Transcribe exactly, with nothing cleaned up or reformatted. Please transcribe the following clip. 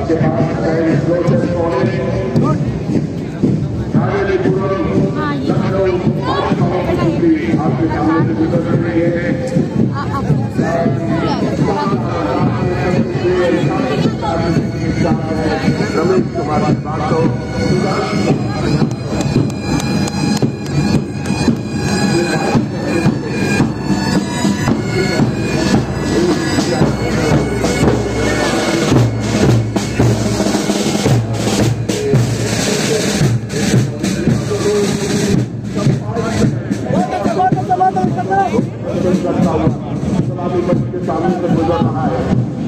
आपके पास कॉलेज लखनऊ आपके सामने से गुजर रही है। रमेश कुमार बातो सलामी बच्चे के सामने से गुजर रहा है।